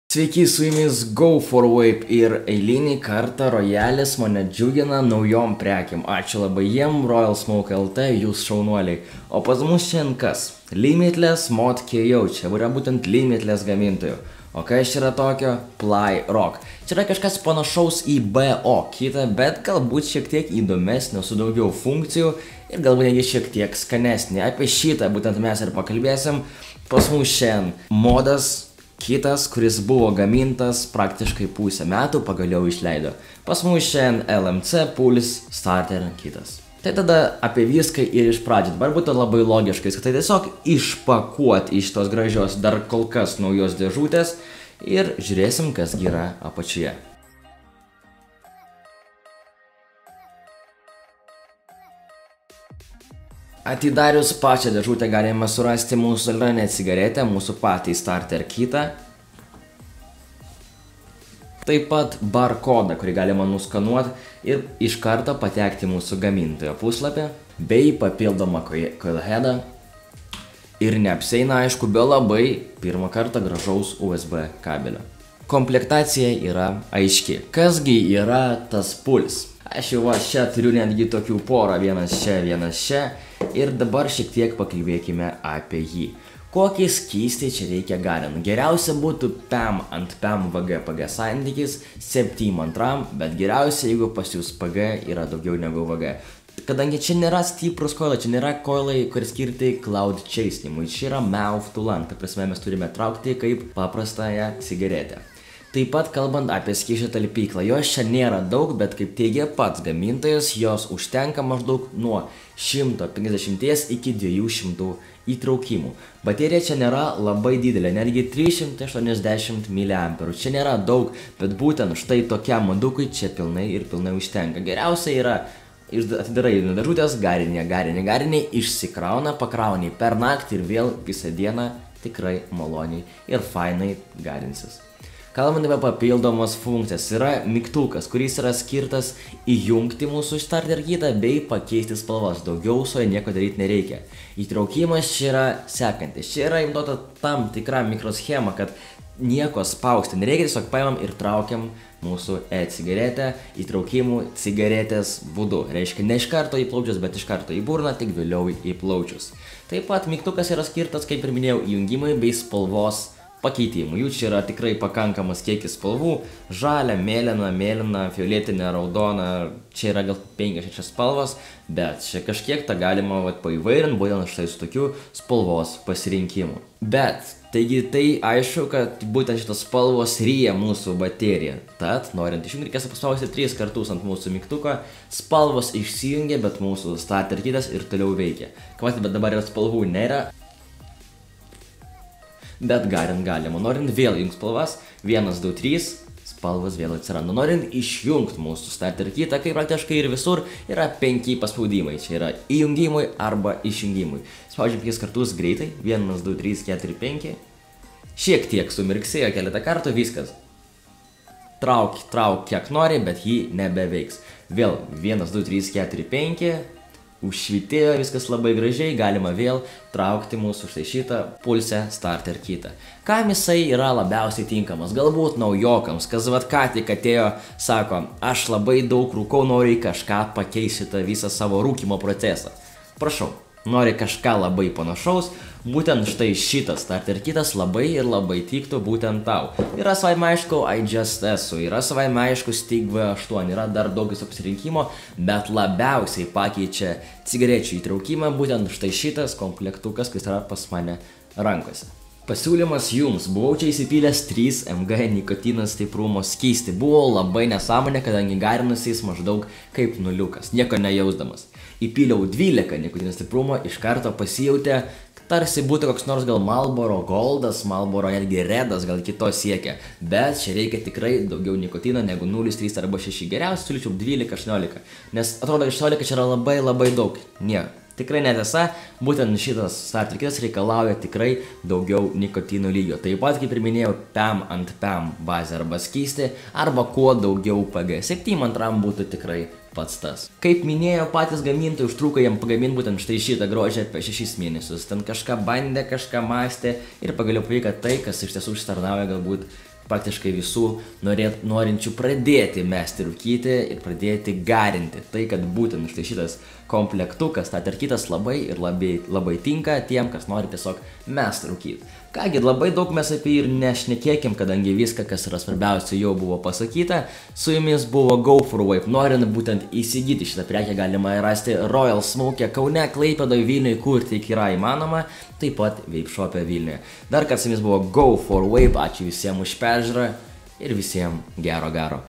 Sveiki, su jumis Go for Vape ir eilinį kartą Royalis mane džiugina naujom prekiam. Ačiū labai jiem, Royal Smoke LT, jūs šaunuoliai. O pas mus šiandien kas? Limitless Mod KO, čia yra būtent Limitless gamintojų. O kas čia yra tokio? Ply Rock. Čia yra kažkas panašaus į BO kitą, bet galbūt šiek tiek įdomesnio, su daugiau funkcijų ir galbūt netgi šiek tiek skanesnį. Apie šitą būtent mes ir pakalbėsim. Pas mus šiandien modas kitas, kuris buvo gamintas praktiškai pusę metų, pagaliau išleido. Pas mus šiandien LMC Pulse Starter kitas. Tai tada apie viską ir iš pradžių. Dabar būtų labai logiškai, kad tai tiesiog išpakuoti iš tos gražios dar kol kas naujos dėžutės ir žiūrėsim, kas yra apačioje. Atidarius pačią dėžutę galima surasti mūsų LRN cigaretę, mūsų patį starter kitą. Taip pat barkodą, kurį galima nuskanuoti ir iš karto patekti į mūsų gamintojo puslapį, bei papildomą coilheadą. Ir neapseina, aišku, be labai pirmą kartą gražaus USB kabelio. Komplektacija yra aiški. Kasgi yra tas Pulse? Aš jau čia turiu netgi tokių porą, vienas čia. Ir dabar šiek tiek pakalbėkime apie jį. Kokį skystį čia reikia garinti? Geriausia būtų PEM ant PEM VG-PG santykis 7:2, bet geriausia, jeigu pas jūs PG yra daugiau negu VG. Kadangi čia nėra stiprus koilai, čia nėra koilai, kur skirti cloud chasinimui, čia yra mouth to lung, ta prasme mes turime traukti kaip paprastąją cigaretę. Taip pat kalbant apie skysčio talpyklą, jos čia nėra daug, bet kaip teigia pats gamintojas, jos užtenka maždaug nuo 150 iki 200 įtraukimų. Baterija čia nėra labai didelė, netgi 380 mAh. Čia nėra daug, bet būtent štai tokiam modukui čia pilnai užtenka. Geriausia yra atidarai dėžutės, garini, išsikrauna, pakrauni per naktį ir vėl visą dieną tikrai maloniai ir fainai garinsis. Kalbant apie papildomas funkcijas, yra mygtukas, kuris yra skirtas įjungti mūsų starter kitą bei pakeisti spalvas. Daugiau su juo nieko daryti nereikia. Įtraukimas čia yra sekantis. Čia yra įmduota tam tikra mikroschema, kad nieko spausti nereikia, tiesiog paimam ir traukiam mūsų e-cigaretę įtraukimų cigaretės būdu. Reiškia, ne iš karto į plaučius, bet iš karto į burną, tik vėliau į plaučius. Taip pat mygtukas yra skirtas, kaip ir minėjau, įjungimui bei spalvos pakeitimų. Jų čia yra tikrai pakankamas kiekis spalvų. Žalia, mėlyna, violetinė, raudona. Čia yra gal 5-6 spalvos, bet čia kažkiek tą galima paįvairinti, būtent štai su tokiu spalvos pasirinkimu. Bet, taigi tai aišku, kad būtent šitos spalvos ryja mūsų bateriją. Tad, norint išjungti, reikės paspausti 3 kartus ant mūsų mygtuko. Spalvos išsijungia, bet mūsų starter kitas ir toliau veikia. Kaip bet dabar yra spalvų nėra. Bet garint galima. Norint vėl jungti spalvas, 1, 2, 3, spalvas vėl atsiranda. Norint išjungti mūsų starter kitą, kaip praktiškai ir visur, yra 5 paspaudimai. Čia yra įjungimui arba išjungimui. Spaudžiam 5 kartus greitai, 1, 2, 3, 4, 5. Šiek tiek sumirksėjo keletą kartų, viskas. Trauk kiek nori, bet jį nebeveiks. Vėl 1, 2, 3, 4, 5. Užšvitėjo viskas labai gražiai, galima vėl traukti mūsų štai šitą Pulse starter kitą. Kam jisai yra labiausiai tinkamas? Galbūt naujokams, kas ką tik atėjo, sako, aš labai daug rūkau, noriu kažką pakeisti šitą visą savo rūkymo procesą. Prašau, nori kažką labai panašaus, būtent štai šitas starter kitas labai tiktų būtent tau. Yra savaime aišku I Just Esu, yra savaime aišku Stig V8, yra dar daug viso pasirinkimo, bet labiausiai pakeičia cigarečių įtraukimą būtent štai šitas komplektukas, kuris yra pas mane rankose. Pasiūlymas jums. Buvau čia įsipylęs 3 mg nikotino stiprumo skystį. Buvo labai nesąmonė, kadangi garinusiais maždaug kaip nuliukas, nieko nejausdamas. Įpyliau 12 nikotino stiprumo, iš karto pasijautė, tarsi būtų koks nors gal Marlboro Goldas, Marlboro netgi Redas, gal kito siekia. Bet čia reikia tikrai daugiau nikotino negu 0,3 arba 6. Geriausiai siūlyčiau 12-18, nes atrodo 18 čia yra labai daug. Ne. Tikrai netiesa, būtent šitas starter kitas reikalauja tikrai daugiau nikotino lygio. Taip pat, kaip ir minėjau, PEM ant PEM bazę arba skystį, arba kuo daugiau PG. 7:2 būtų tikrai pats tas. Kaip minėjo patys gamintojai, užtruko jam pagaminti būtent štai šitą grožį apie 6 mėnesius. Ten kažką bandė, kažką mąstė ir pagaliau pavyko tai, kas iš tiesų užsitarnauja galbūt praktiškai visų norinčių pradėti mesti rūkyti ir pradėti garinti. Tai, kad būtent štai šitas komplektukas, tatarkytas labai tinka tiem, kas nori tiesiog mesti rūkyti. Kągi, labai daug mes apie jį ir nešnekėkim, kadangi viską, kas yra svarbiausia, jau buvo pasakyta. Su jumis buvo Go for Vape. Norint būtent įsigyti šitą prekę, galima rasti Royal Smoke Kaune, Klaipėdoje, Vilniuje, kur tik yra įmanoma, taip pat Vape Shop'e Vilniuje. Dar kartą su jumis buvo Go for Vape, ačiū visiems už peržiūrą ir visiems gero.